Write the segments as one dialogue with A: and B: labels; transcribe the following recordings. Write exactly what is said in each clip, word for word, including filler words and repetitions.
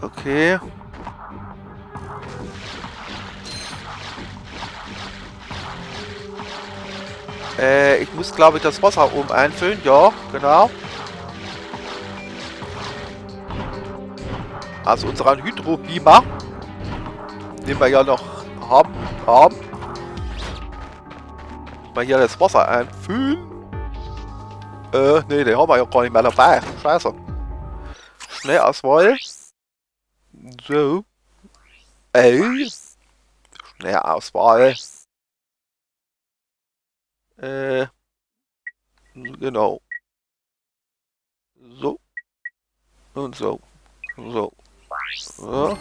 A: Okay. Äh, ich muss, glaube ich, das Wasser oben einfüllen. Ja, genau. Also unseren Hydrobeamer, den wir ja noch haben, haben. Mal hier das Wasser einfüllen. Äh, nee, den haben wir ja gar nicht mehr dabei. Scheiße. Schnellauswahl. So. Ey. Schnellauswahl. Äh. Genau. So. Und so. So. So.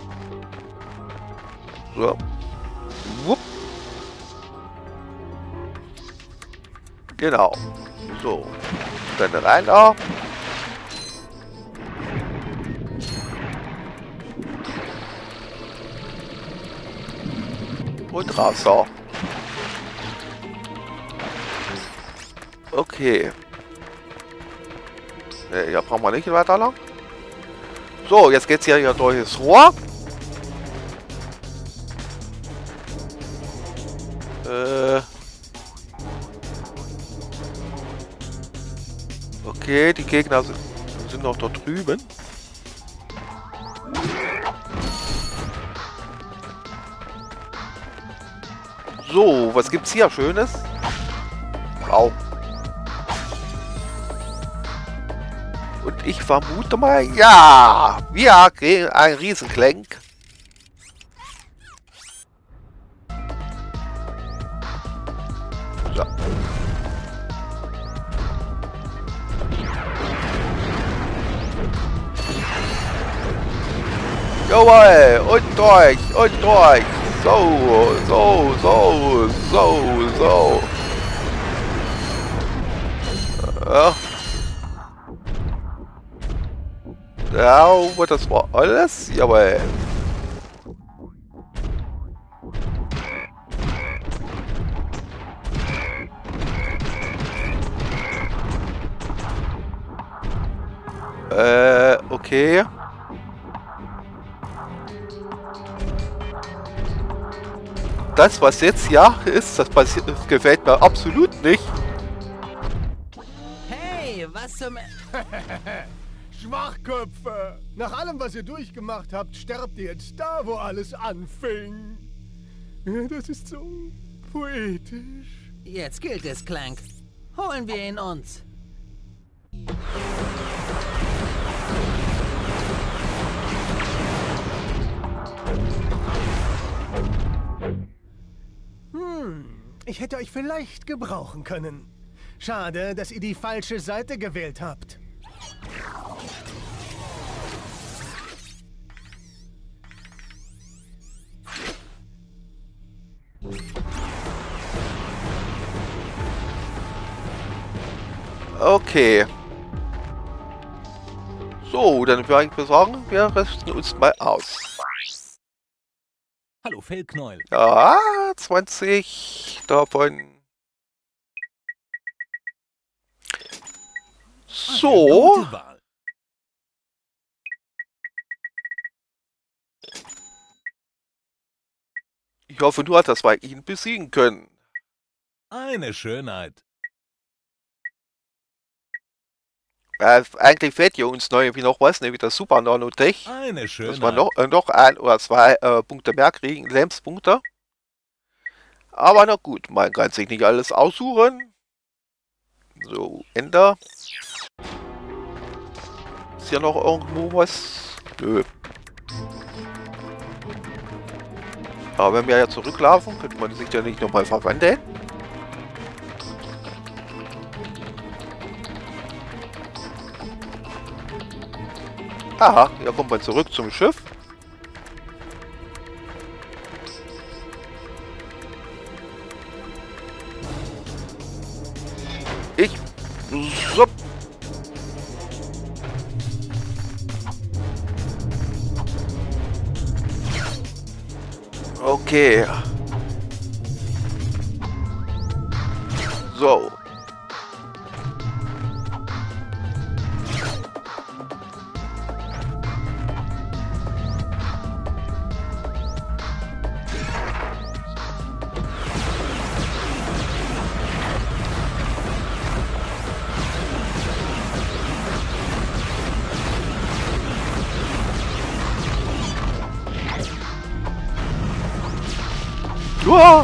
A: So. Wupp. Genau. So. Dann rein da. Und raus da. Okay. Ne, hier brauchen wir nicht weiter lang. So, jetzt geht's hier, hier durch das Rohr. Äh. Okay, die Gegner sind, sind noch dort drüben. So, was gibt's hier Schönes? Wow. Und ich vermute mal, ja, wir kriegen einen Riesenklenk. So. Jawohl, und durch, und durch. So, so, so, so, so. Ja. Ja, aber das war alles. Jawohl. Äh, okay. Das, was jetzt ja ist, das, passiert, das gefällt mir absolut nicht.
B: Hey, was zum...
C: Schwachköpfe! Nach allem, was ihr durchgemacht habt, sterbt ihr jetzt da, wo alles anfing. Ja, das ist so poetisch.
B: Jetzt gilt es, Clank. Holen wir ihn uns.
C: Hm, ich hätte euch vielleicht gebrauchen können. Schade, dass ihr die falsche Seite gewählt habt.
A: Okay. So, dann würde ich sagen, wir rüsten uns mal aus.
D: Hallo Fellknäuel.
A: Ja, zwanzig davon. So.
D: Gute Wahl.
A: Ich hoffe nur, dass wir ihn besiegen können.
D: Eine Schönheit.
A: Äh, eigentlich fehlt hier uns neu wie noch was, nämlich das Super Nanotech.
D: Eine Schönheit.
A: Dass wir noch, äh, noch ein oder zwei äh, Punkte mehr kriegen, Lebenspunkte. Aber na gut, man kann sich nicht alles aussuchen. So, Ende. Ist hier noch irgendwo was? Nö. Aber wenn wir ja zurücklaufen, könnte man sich ja nicht nochmal verwandeln. Aha, hier kommt man zurück zum Schiff. Ich... So. Okay. So. Uah!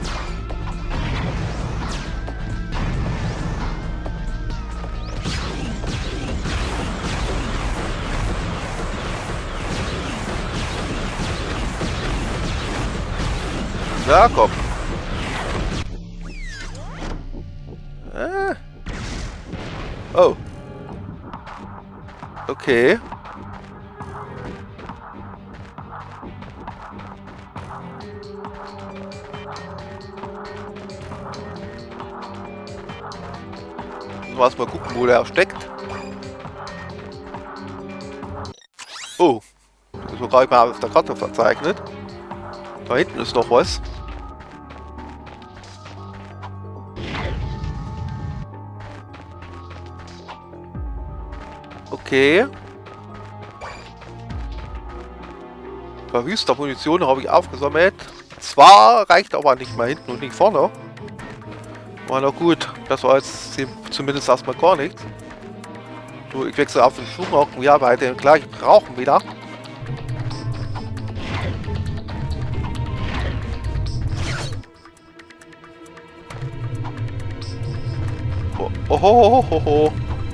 A: Ja, komm. Äh. Oh. Okay. Mal gucken, wo der steckt. Oh. Das ist gar nicht mal auf der Karte verzeichnet. Da hinten ist noch was. Okay. Verwüster Munition habe ich aufgesammelt. Zwar reicht aber nicht mal hinten und nicht vorne. War noch gut. Das war jetzt zumindest erstmal gar nichts. So, ich wechsle auf den Schuhrocken. Ja, bei den gleichen Rauchen wieder. Oh, oh, oh, oh, oh.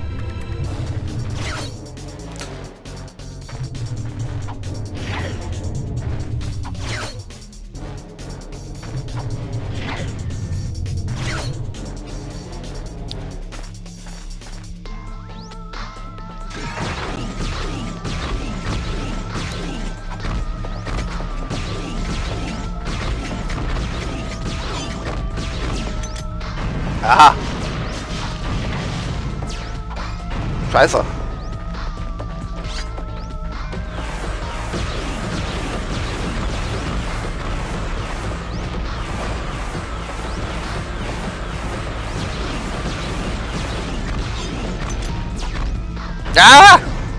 A: Ah! Scheiße! Ah!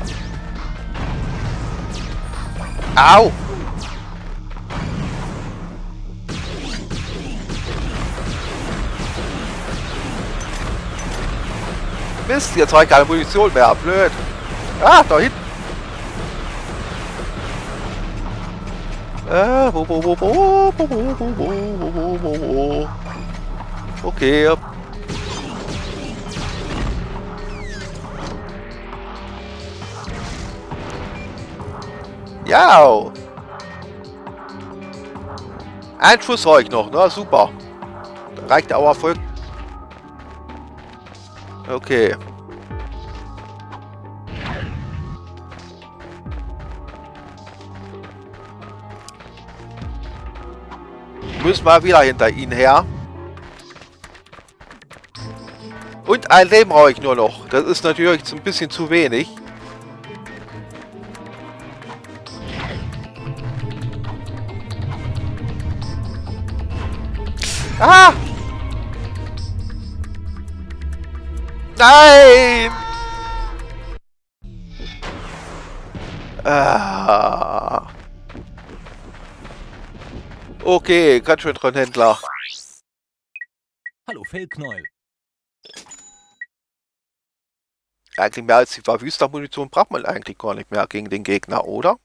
A: Au! Mist, jetzt habe ich keine Munition mehr. Blöd. Ah, da hinten. Äh, wo, wo, wo, wo, wo, wo, wo, wo, wo, wo, wo. Okay. Ja. Ein Schuss habe ich noch, ne? Super. Da reicht der Erfolg. Okay. Müssen wir wieder hinter ihn her. Und ein Leben brauche ich nur noch. Das ist natürlich ein bisschen zu wenig. Ah! Nein! Ah. Okay, ganz schön dran, Händler.
D: Hallo Fellknäuel.
A: Eigentlich mehr als die Verwüstermunition braucht man eigentlich gar nicht mehr gegen den Gegner, oder?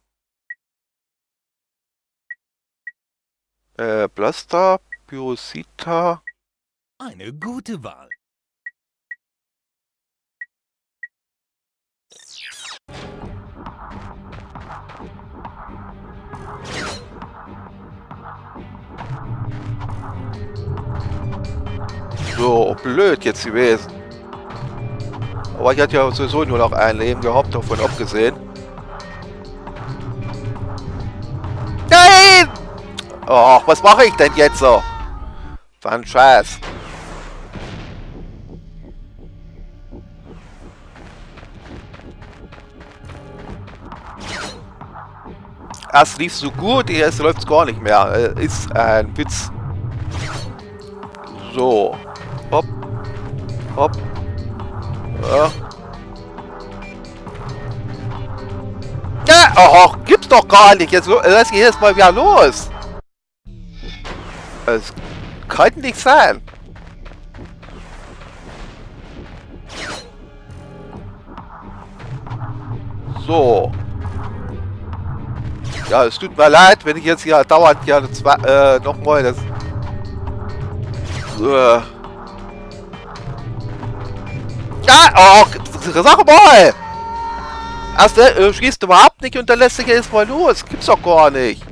A: Äh, Blaster, Pyrosita.
D: Eine gute Wahl.
A: So, blöd jetzt gewesen. Aber ich hatte ja sowieso nur noch ein Leben gehabt, davon abgesehen. Nein! Oh, was mache ich denn jetzt so? War ein Scheiß. Erst lief so gut, jetzt läuft es gar nicht mehr. Ist ein Witz. So. Hopp. Hopp. Ja. Ja, oh, gibt's doch gar nicht. Jetzt lass ich jetzt mal wieder los. Es kann nicht sein. So. Ja, es tut mir leid, wenn ich jetzt hier dauernd ja äh, nochmal das Äh. Ah, oh, sag mal! Erst äh, schießt überhaupt nicht und dann lässt sich erst mal los. Gibt's doch gar nicht.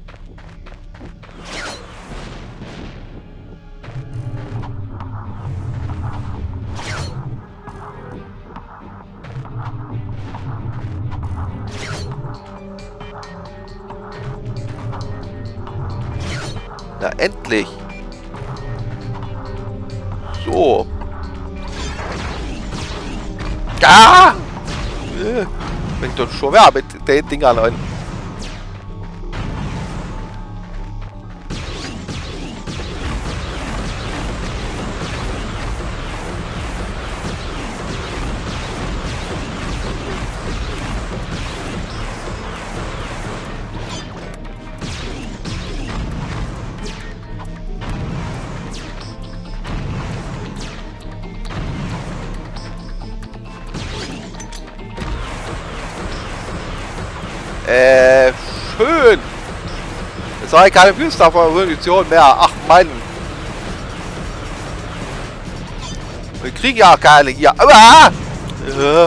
A: Na, endlich. So. Ah! Äh, fängt doch schon ja, mit den Dingern an. Äh, schön. Jetzt habe ich keine Wüstenmunition mehr. Ach, Mann. Wir kriegen ja keine hier. Ah! Äh.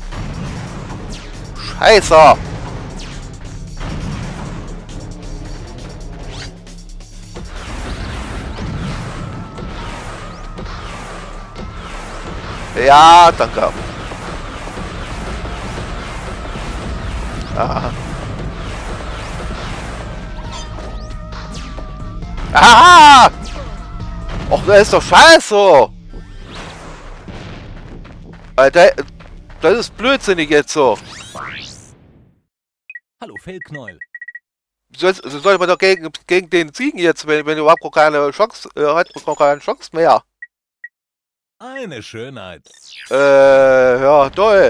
A: Scheiße. Ja, danke. Ah. Ah! Och, das ist doch scheiße! Alter, das ist blödsinnig jetzt so.
D: Hallo Feldknäuel.
A: Soll, soll man doch gegen, gegen den siegen jetzt, wenn, wenn überhaupt keine Chance äh, hat, noch keine Chance mehr.
D: Eine Schönheit.
A: Äh, ja, toll.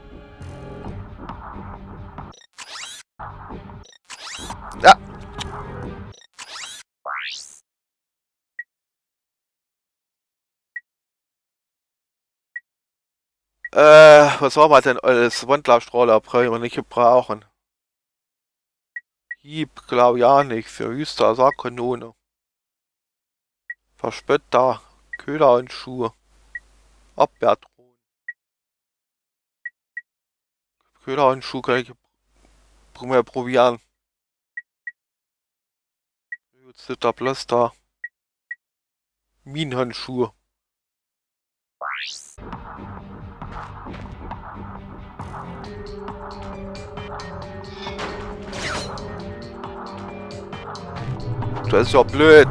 A: Ja. Äh, was soll man denn alles? Wandlerstrahler brauchen wir nicht gebrauchen. Hieb, glaube ich auch nicht. Für Hüster, Saarkanone. Verspötter, Köder und Schuhe. Abwehrdrohnen. Köder und Schuhe kann ich mal probieren. Zitter, Plaster. Minenhandschuhe. Das ist ja blöd.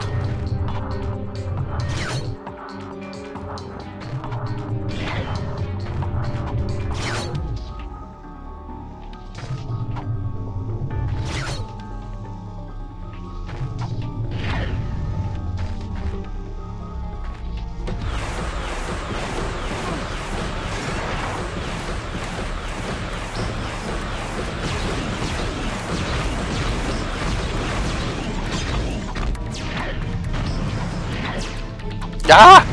A: Ja!